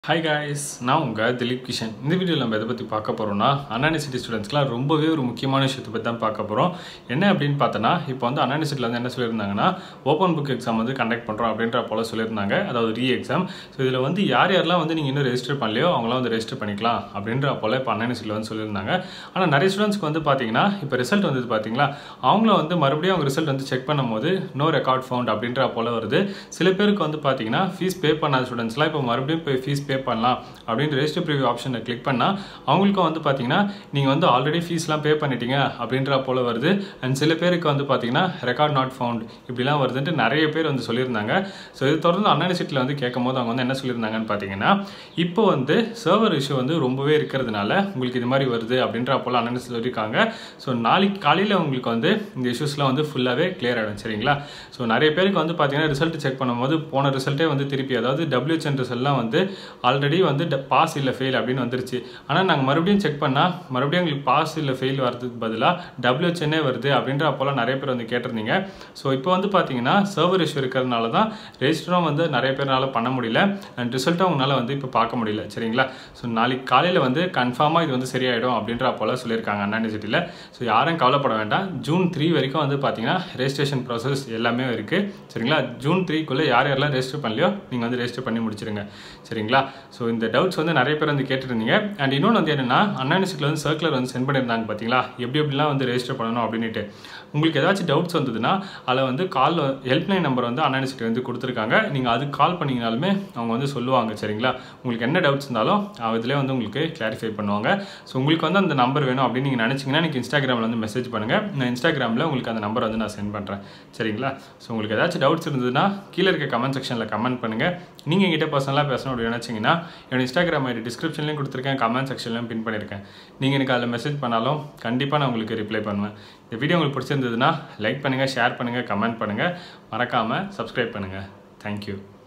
Hi guys, நான் உங்க திலீப் கிஷன். இந்த வீடியோல நம்ம எதை பத்தி பார்க்க போறோம்னா அன்யூனிவர்சிட்டி ஸ்டூடண்ட்ஸ்க்குலாம் ரொம்பவே ஒரு முக்கியமான விஷயத்தை பத்தி தான் பார்க்க போறோம். என்ன அப்படின்னு பார்த்தனா இப்போ வந்து அன்யூனிவர்சிட்டில வந்து என்ன சொல்லிருந்தாங்கன்னா ஓபன் புக் எக்ஸாம் வந்து கண்டக்ட் பண்றோம் அப்படின்ற போல சொல்லிருந்தாங்க. அதாவது ரீ எக்ஸாம். சோ இதுல வந்து யாரெல்லாம் வந்து நீங்க இன்னும் ரெஜிஸ்டர் பண்ணலையோ அவங்கலாம் வந்து ரெஜிஸ்டர் பண்ணிக்கலாம் அப்படின்ற போல இப்போ அன்யூனிவர்சிட்டில வந்து சொல்லிருந்தாங்க. ஆனா நிறைய ஸ்டூடண்ட்ஸ்க்கு வந்து பாத்தீங்கன்னா இப்போ ரிசல்ட் வந்தது பாத்தீங்களா? அவங்கள வந்து மறுபடியும் அவங்க ரிசல்ட் வந்து செக் பண்ணும்போது நோ ரெக்கார்ட் ஃபவுண்ட் அப்படின்ற போல வருது. சில பேருக்கு வந்து பாத்தீங்கன்னா ஃபீஸ் பே பண்ணாத ஸ்டூடண்ட்ஸ்லாம் இப்போ மறுபடியும் போய் ஃபீஸ் பே பண்ணலாம் அப்படின்னு ரெஜிஸ்டர் ப்ரிவ்யூ ஆப்ஷனை கிளிக் பண்ணா அவங்களுக்கும் வந்து பாத்தீங்கன்னா நீங்க வந்து ஆல்ரெடி ஃபீஸ்லாம் பே பண்ணிட்டீங்க அப்படின்ற போல வருது. அண்ட் சில பேருக்கு வந்து பாத்தீங்கன்னா ரெக்கார்ட் நாட் ஃபவுண்ட் இப்படிலாம் வருதுன்ட்டு நிறைய பேர் வந்து சொல்லியிருந்தாங்க. ஸோ இது தொடர்ந்து அன்யூனிவர்சிட்டியில் வந்து கேட்கும் போது அவங்க வந்து என்ன சொல்லியிருந்தாங்கன்னு பார்த்தீங்கன்னா இப்போ வந்து சர்வர் இஷ்யூ வந்து ரொம்பவே இருக்கிறதுனால உங்களுக்கு இது மாதிரி வருது அப்படின்ற போல அன்யூனிவர்சிட்டி சொல்லியிருக்காங்க. ஸோ நாளைக்கு காலையில் உங்களுக்கு வந்து இந்த இஷ்யூஸ்லாம் வந்து ஃபுல்லாகவே கிளியர் ஆகிடும். சரிங்களா? ஸோ நிறைய பேருக்கு வந்து பார்த்தீங்கன்னா ரிசல்ட் செக் பண்ணும்போது போன ரிசல்ட்டே வந்து திருப்பி அதாவது WHN ரிசல்ட்லாம் வந்து ஆல்ரெடி வந்து பாஸ் இல்லை ஃபெயில் அப்படின்னு வந்துருச்சு. ஆனால் நாங்கள் மறுபடியும் செக் பண்ணால் மறுபடியும் உங்களுக்கு பாஸ் இல்லை ஃபெயில் வரதுக்கு பதிலாக WHN வருது அப்படின்ற அப்போலாம் நிறைய பேர் வந்து கேட்டிருந்தீங்க. ஸோ இப்போ வந்து பார்த்தீங்கன்னா சர்வர் இஷ்யூ இருக்கிறதுனால தான் ரெஜிஸ்டரும் வந்து நிறைய பேரால் பண்ண முடியல அண்ட் ரிசல்ட்டும் உங்களால் வந்து இப்போ பார்க்க முடியல. சரிங்களா? ஸோ நாளைக்கு காலையில் வந்து கன்ஃபார்மாக இது வந்து சரியாயிடும் அப்படின்ற அப்போல சொல்லியிருக்காங்க அன்யூனிவர்சிட்டியில். ஸோ யாரும் கவலைப்பட வேண்டாம். ஜூன் 3 வரைக்கும் வந்து பார்த்தீங்கன்னா ரெஜிஸ்ட்ரேஷன் ப்ராசஸ் எல்லாமே இருக்குது. சரிங்களா? ஜூன் 3க்குள்ளே யாரெல்லாம் ரெஜிஸ்டர் பண்ணலையோ நீங்கள் வந்து ரெஜிஸ்டர் பண்ணி முடிச்சிருங்க. சரிங்களா? ஸோ இந்த டவுட்ஸ் வந்து நிறைய பேர் வந்து கேட்டுருந்தீங்க. அண்ட் இன்னொன்று வந்து என்னன்னா அன்யூனிவர்சிட்டியில் வந்து சர்க்குலர் வந்து சென்ட் பண்ணியிருந்தாங்க பார்த்தீங்களா, எப்படிலாம் வந்து ரெஜிஸ்டர் பண்ணணும் அப்படின்ட்டு. உங்களுக்கு ஏதாச்சும் டவுட்ஸ் வந்ததுன்னா அதில் வந்து கால் ஹெல்ப்லைன் நம்பர் வந்து அன்யூனிவர்சிட்டி வந்து கொடுத்துருக்காங்க. நீங்கள் அதுக்கு கால் பண்ணிங்கனாலுமே அவங்க வந்து சொல்லுவாங்க. சரிங்களா? உங்களுக்கு என்ன டவுட்ஸ் இருந்தாலும் இதிலே வந்து உங்களுக்கு கிளாரிஃபை பண்ணுவாங்க. ஸோ உங்களுக்கு வந்து அந்த நம்பர் வேணும் அப்படின்னு நீங்கள் நினச்சிங்கன்னா எனக்கு இன்ஸ்டாகிராமில் வந்து மெசேஜ் பண்ணுங்கள். நான் இன்ஸ்டாகிராமில் உங்களுக்கு அந்த நம்பர் வந்து நான் சென்ட் பண்ணுறேன். சரிங்களா? ஸோ உங்களுக்கு ஏதாச்சும் டவுட்ஸ் இருந்ததுன்னா கீழே இருக்க கமெண்ட் செக்ஷனில் கமெண்ட் பண்ணுங்கள். நீங்கள் எங்கிட்ட பர்சனலாக பேசணும் அப்படின்னு நினச்சிங்கன்னா என்னோட இன்ஸ்டாகிராம் ஐடி டிஸ்கிரிப்ஷன்லையும் கொடுத்துருக்கேன், கமெண்ட் செக்ஷன்லையும் பின் பண்ணியிருக்கேன். நீங்கள் எனக்கு அதில் மெசேஜ் பண்ணாலும் கண்டிப்பாக நான் உங்களுக்கு ரிப்ளை பண்ணுவேன். இந்த வீடியோ உங்களுக்கு பிடிச்சிருந்ததுன்னா லைக் பண்ணுங்கள், ஷேர் பண்ணுங்கள், கமெண்ட் பண்ணுங்கள், மறக்காமல் சப்ஸ்கிரைப் பண்ணுங்கள். தேங்க்யூ.